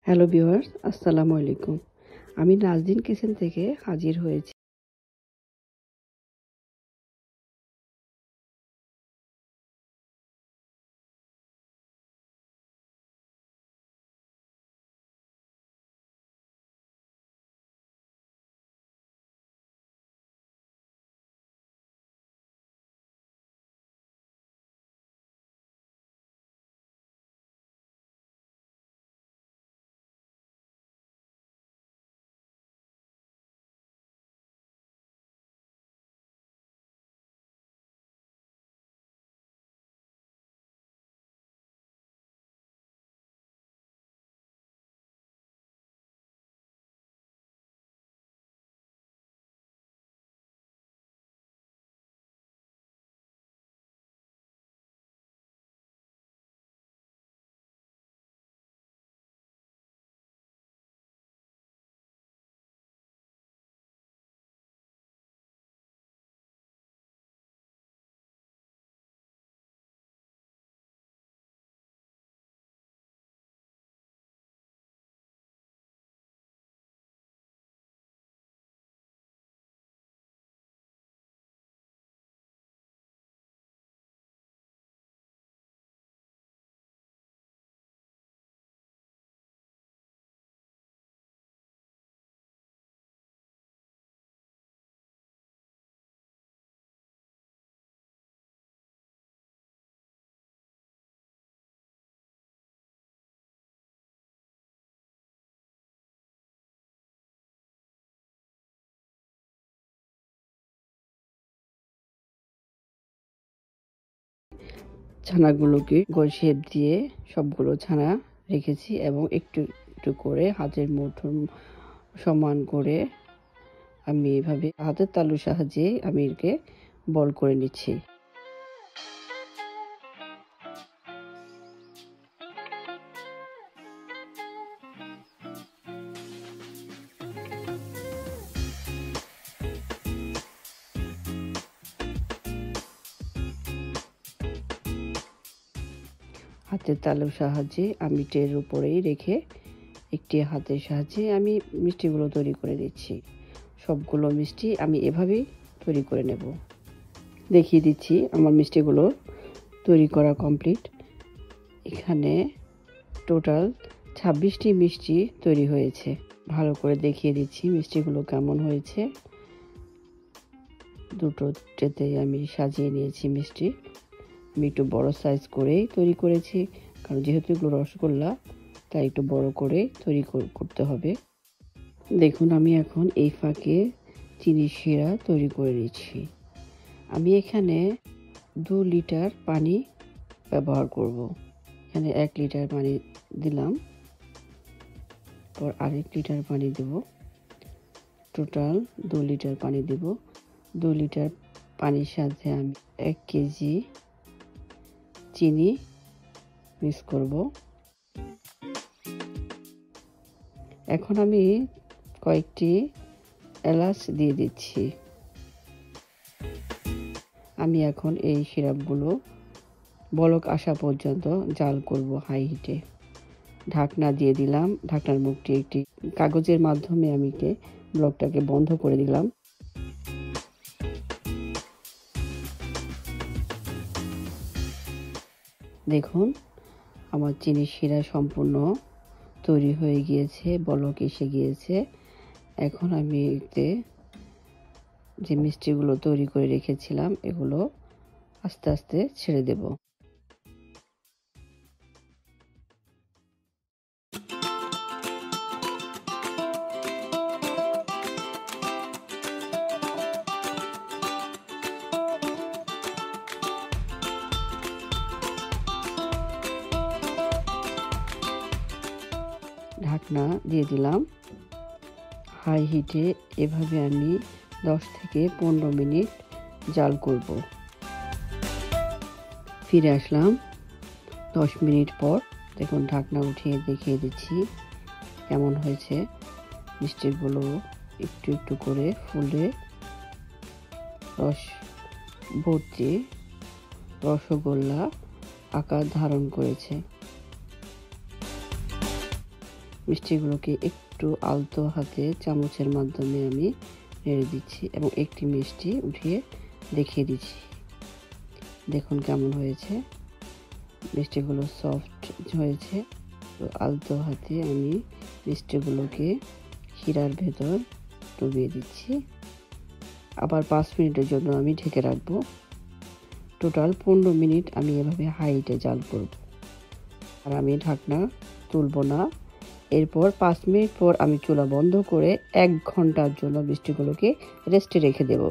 Hello viewers, আসসালামু আলাইকুম। আমি নাজদিন কিচেন থেকে হাজির হয়েছি। ছানাগুলোকে গোল শেপ দিয়ে সবগুলো ছানা রেখেছি এবং একটু একটু করে হাতের মুঠোর সমান করে আমি এভাবে হাতের তালুর সাহায্যে আমি একে বল করে নিচ্ছি। হাতের তালুর সাহায্যে আমি ট্রের উপরেই রেখে একটি হাতের সাহায্যে আমি মিষ্টিগুলো তৈরি করে দিচ্ছি। সবগুলো মিষ্টি আমি এভাবেই তৈরি করে নেব। দেখিয়ে দিচ্ছি আমার মিষ্টিগুলো তৈরি করা কমপ্লিট। এখানে টোটাল 26টি মিষ্টি তৈরি হয়েছে। ভালো করে দেখিয়ে দিচ্ছি মিষ্টিগুলো কেমন হয়েছে। দুটো ট্রেতে আমি সাজিয়ে নিয়েছি মিষ্টি। আমি একটু বড় সাইজ করেই তৈরি করেছি, কারণ যেহেতু এগুলো রসগোল্লা তাই একটু বড় করে তৈরি করতে হবে। দেখুন আমি এখন এই ফাঁকে চিনি শিরা তৈরি করে নিচ্ছি। আমি এখানে 2 লিটার পানি ব্যবহার করব। এখানে 1 লিটার পানি দিলাম, পর আরেক লিটার পানি দেব। টোটাল 2 লিটার পানি দেব। 2 লিটার পানির সাথে আমি 1 কেজি চিনি মিক্স করব। এখন আমি কয়েকটি এলাচ দিয়ে দিচ্ছি। আমি এখন এই সিরাপগুলো বলক আসা পর্যন্ত জাল করব হাই হিটে। ঢাকনা দিয়ে দিলাম। ঢাকনার মুখটি একটি কাগজের মাধ্যমে আমি ব্লকটাকে বন্ধ করে দিলাম। দেখুন আমার চিনি শিরা সম্পূর্ণ তৈরি হয়ে গিয়েছে, বলক এসে গিয়েছে। এখন আমি এতে যে মিষ্টিগুলো তৈরি করে রেখেছিলাম এগুলো আস্তে আস্তে ছেড়ে দেব। ঢাকনা দিয়ে দিলাম। হাই হিটে এভাবে আমি 10 থেকে 15 মিনিট জাল করব। ফিরে আসলাম 10 মিনিট পর। দেখুন ঢাকনা উঠিয়ে দেখিয়ে দিচ্ছি কেমন হয়েছে। মিষ্টিগুলো একটু একটু করে ফুলে রস ভর্তি রসগোল্লা আকার ধারণ করেছে। মিষ্টিগুলোকে একটু আলতো হাতে চামচের মাধ্যমে আমি নেড়ে দিচ্ছি এবং একটি মিষ্টি উঠিয়ে দেখিয়ে দিচ্ছি। দেখুন কেমন হয়েছে, মিষ্টিগুলো সফট হয়েছে। তো আলতো হাতে আমি মিষ্টিগুলোকে শিরার ভেতর ডুবিয়ে দিচ্ছি। আবার 5 মিনিটের জন্য আমি ঢেকে রাখবো। টোটাল 15 মিনিট আমি এভাবে হাই হিটে জাল করব, আর আমি ঢাকনা তুলবো না। এরপর 5 মিনিট পর আমি চুলা বন্ধ করে 1 ঘন্টার জন্য মিষ্টিগুলোকে রেস্টে রেখে দেব।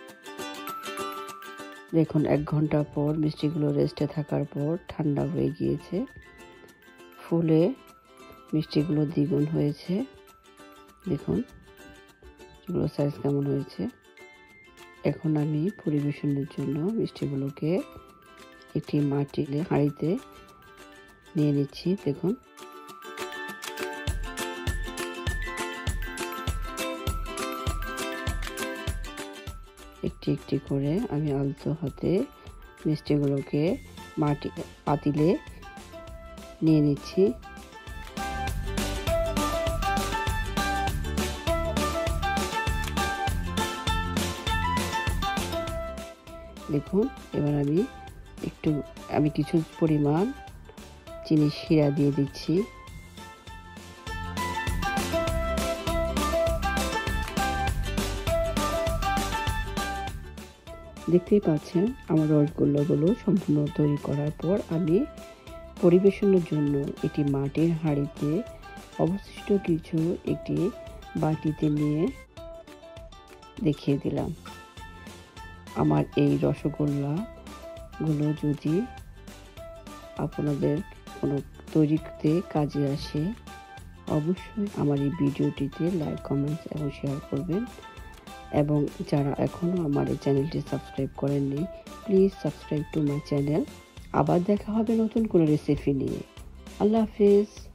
দেখুন 1 ঘন্টা পর মিষ্টিগুলো রেস্টে থাকার পর ঠান্ডা হয়ে গিয়েছে, ফুলে মিষ্টিগুলো দ্বিগুণ হয়েছে। দেখুন এগুলো সাইজ কেমন হয়েছে। এখন আমি পরিবেশনের জন্য মিষ্টিগুলোকে একটি মাটির হাঁড়িতে নিয়ে নিচ্ছি। দেখুন একটি একটি করে আমি আলতো হাতে মিষ্টিগুলোকে পাতিলে নিয়ে নিচ্ছি। দেখুন এবার আমি কিছু পরিমাণ চিনি শিরা দিয়ে দিচ্ছি। দেখতেই পাচ্ছেন আমার রসগোল্লাগুলো সম্পূর্ণ তৈরি করার পর আমি পরিবেশনের জন্য একটি মাটির হাঁড়িতে অবশিষ্ট কিছু একটি বাটিতে নিয়ে দেখিয়ে দিলাম। আমার এই রসগোল্লাগুলো যদি আপনাদের কোনো তৈরিতে কাজে আসে, অবশ্যই আমার এই ভিডিওটিতে লাইক, কমেন্টস এবং শেয়ার করবেন। এবং যারা এখনও আমার এই চ্যানেলটি সাবস্ক্রাইব করেননি, please subscribe to my channel. আবার দেখা হবে নতুন কোনো রেসিপি নিয়ে। আল্লাহ হাফিজ।